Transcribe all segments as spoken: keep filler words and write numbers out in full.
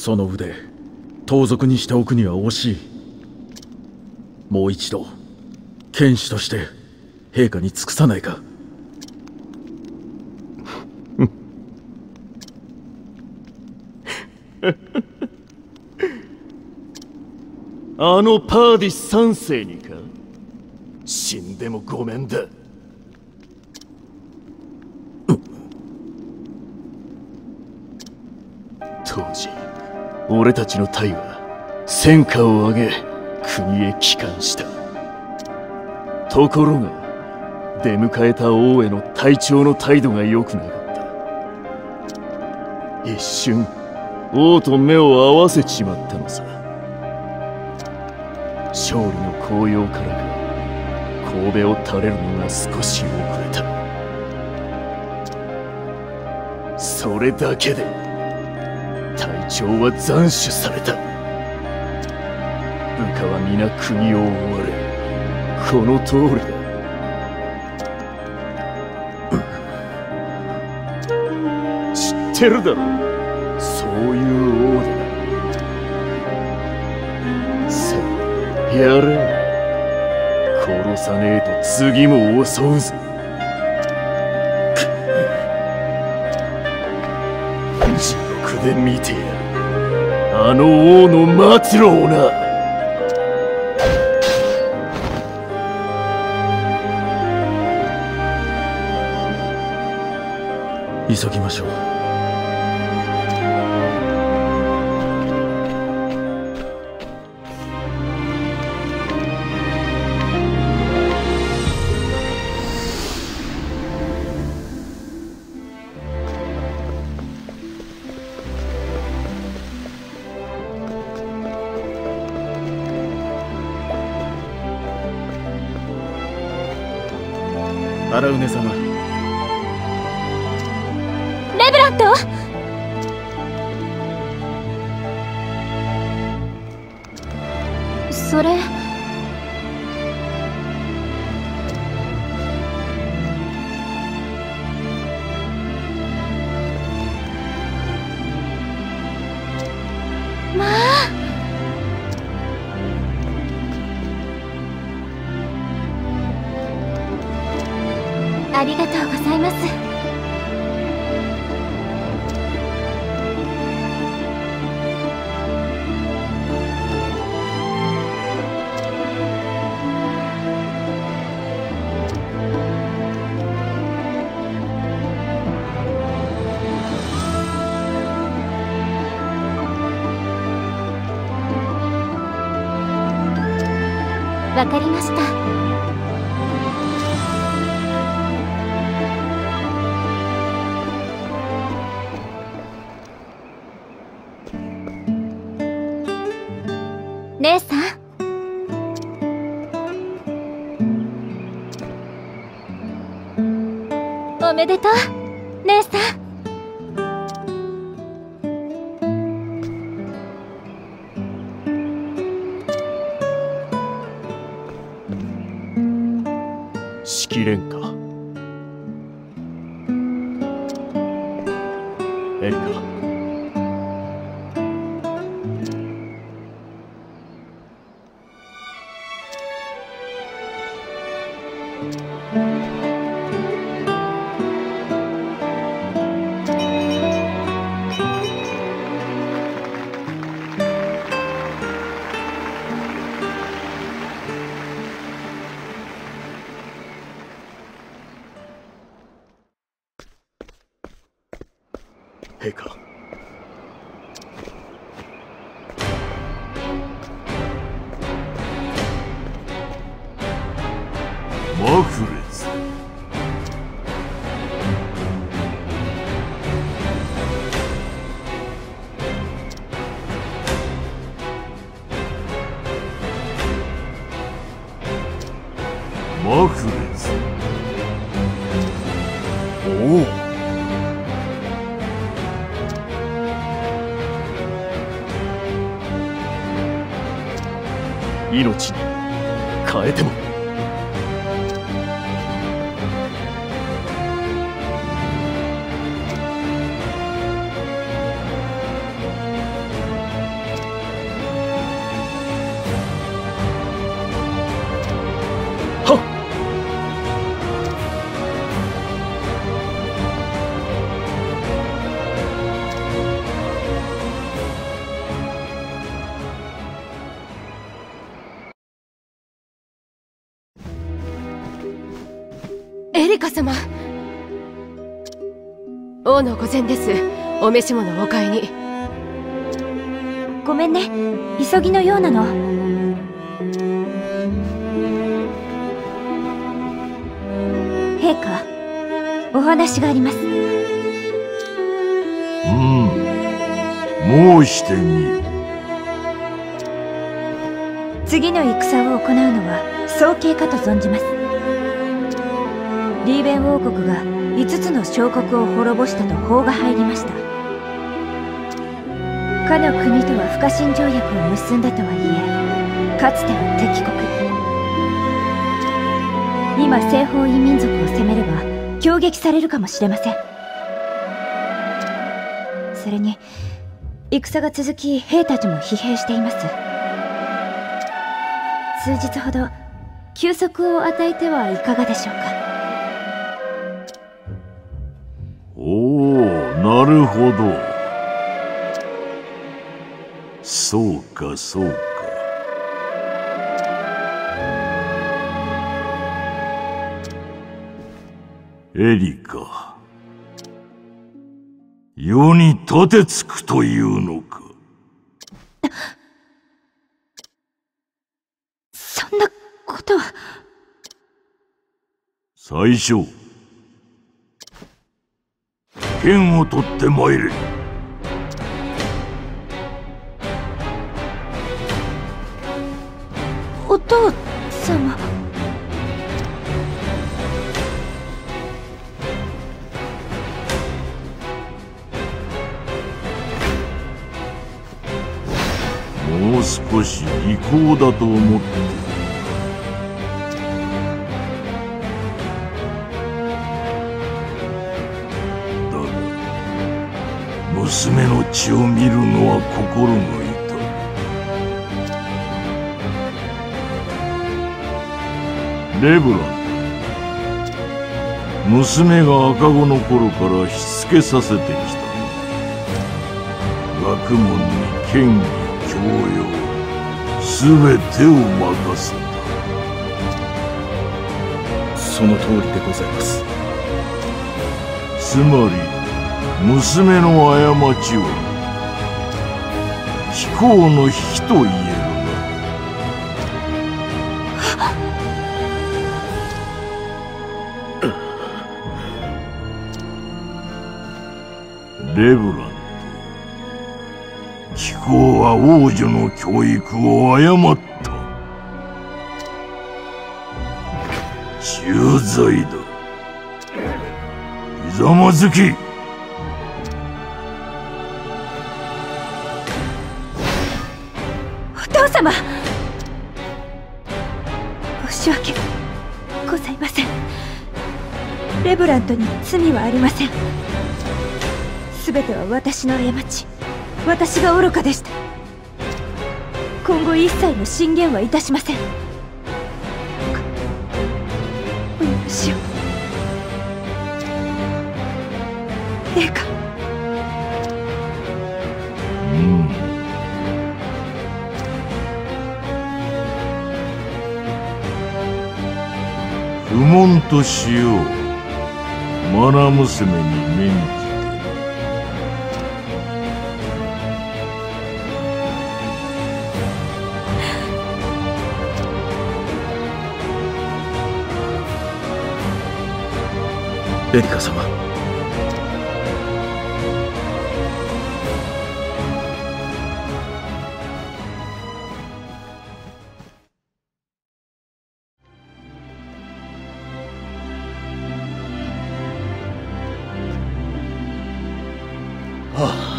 その腕盗賊にしておくには惜しい。もう一度剣士として陛下に尽くさないか。 あのパーディス三世にか。死んでもごめんだ。当時俺たちの隊は戦果を上げ国へ帰還した。ところが出迎えた王への隊長の態度が良くなかった。一瞬王と目を合わせちまったのさ。勝利の高揚からか神戸を垂れるのが少し遅れた。それだけで隊長は斬首された。部下は皆国を追われこの通りだ。知ってるだろ、そういう王だ。さあやれ、殺さねえと次も襲うぞ。地獄で見てやる、あの王の末路をな。 急ぎましょう。荒畝様。 レブラント？それまあありがとうございます。わかりました。姉さん、おめでとう姉さん。 しきれんかエリカ。陛下。マフレズ。マフレズ。おお。命に変えても。 リカ様。王の御前です。お召し物をお買いに。 ごめんね、急ぎのようなの。陛下、お話があります。 うん、申してみよ。 次の戦を行うのは早計かと存じます。リーベン王国がいつつの小国を滅ぼしたと報が入りました。かの国とは不可侵条約を結んだとはいえ、かつては敵国。今西方異民族を攻めれば攻撃されるかもしれません。それに戦が続き、兵たちも疲弊しています。数日ほど休息を与えてはいかがでしょうか。 おお、なるほど。そうかそうか。エリカ、世に立てつくというのか。 そんなことは。 最初、剣を取って参れ。 お父様。 もう少し利口だと思って。だが娘の血を見るのは心が痛い。レブラン、娘が赤子の頃からしつけさせてきた。学問に剣技、教養、すべてを任せた。 その通りでございます。 つまり娘の過ちは貴公の非と言えるな。レブラン、貴公は王女の教育を誤った。重罪だ。ひざまずき。 お父様、申し訳ございません。レブラントに罪はありません。すべては私の過ち。私が愚かでした。今後一切の進言はいたしません。お許しを。陛下。 うん。不問としよう。マナ娘に免じ。 エリカ様、はあ、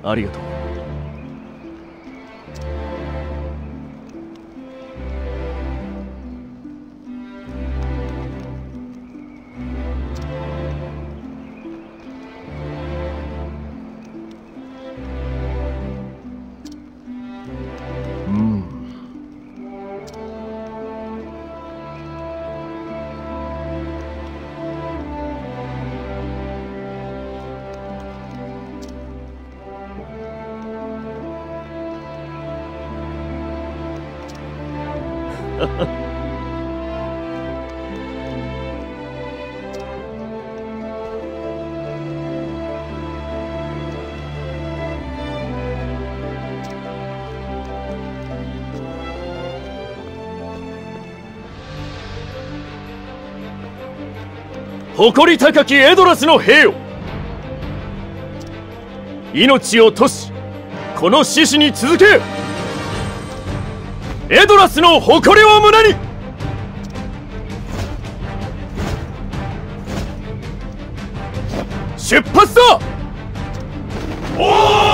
ありがとう。誇り高きエドラスの兵よ、命を賭しこの獅子に続け。エドラスの誇りを胸に。出発だ。おー！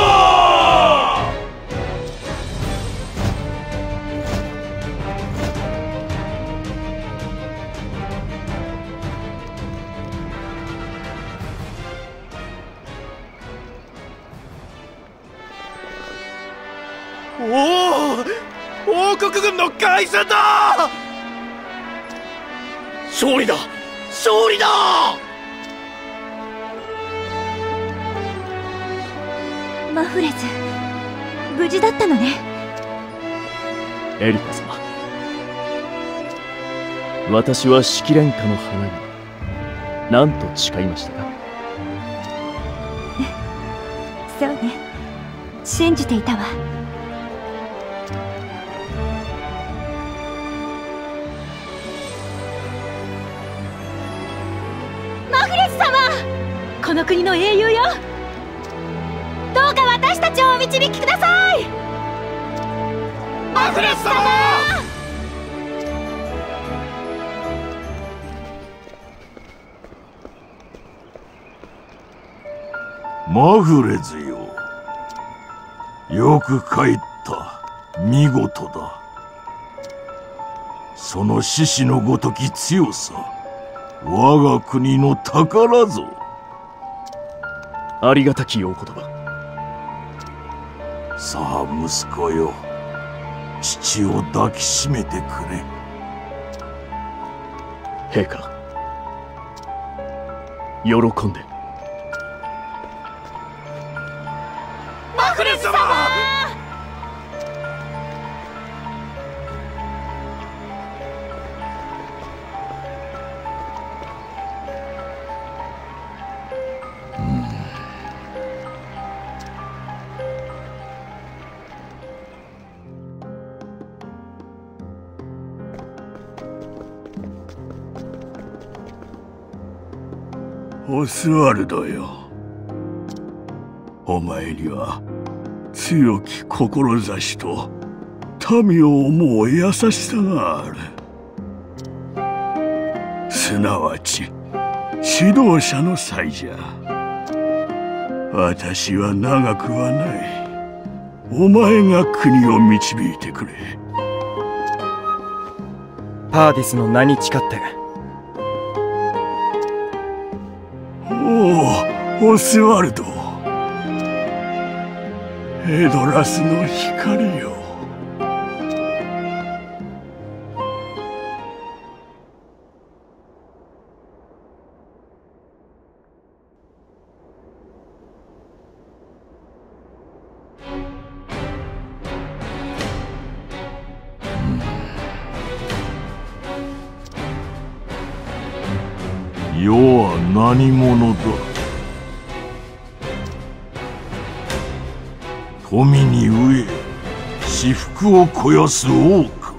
おお、王国軍の凱旋だ。勝利だ、勝利だ。 マフレズ、無事だったのね。 エリカ様、私は式蓮花の花に何と誓いましたか？ そうね、信じていたわ。マフレズ様、この国の英雄よ。どうか私たちをお導きください。 マフレズ様。 マフレズよ、よく帰った。見事だ。その獅子のごとき強さ、我が国の宝ぞ。 ありがたきお言葉。 さあ息子よ、父を抱きしめてくれ。 陛下、喜んで。 マフレズ様。 オスワルドよ、お前には強き志と民を思う優しさがある。すなわち指導者の才じゃ。私は長くはない。お前が国を導いてくれ。 パーディスの名に誓って。 おお、オスワルド、エドラスの光よ。 世は何者だ。富に飢え私腹を肥やす王か。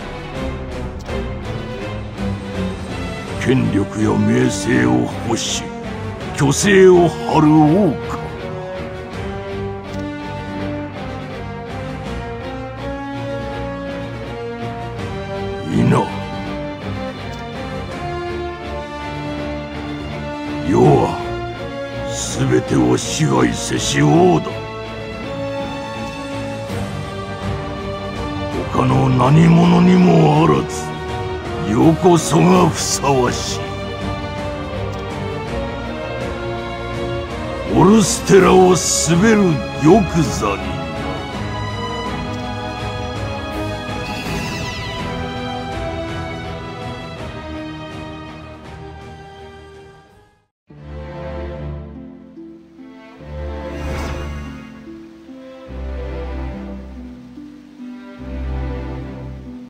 権力や名声を欲し虚勢を張る王か。いな、世は全てを支配せし王だ。 他の何者にもあらず、よこそがふさわしい。オルステラを滑る玉座に